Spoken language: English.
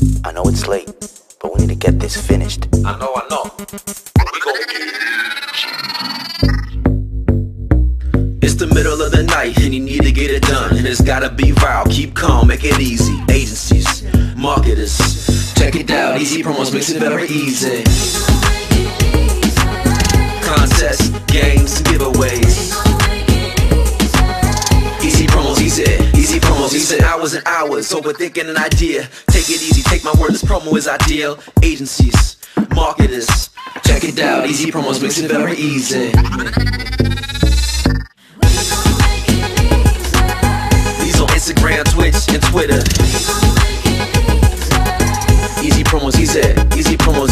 I know it's late, but we need to get this finished. I know. We gon' It's the middle of the night and you need to get it done, and it's gotta be viral. Keep calm, make it easy. Agencies, marketers, check it out. Easypromos makes it very easy. Contests, games, and giveaways. Easypromos, easy. Hours and hours, overthinking an idea. Take it easy, take my word, this promo is ideal. Agencies, marketers, check it out. Easypromos makes it very easy. These on Instagram, Twitch, and Twitter. Easypromos, easy. Easypromos,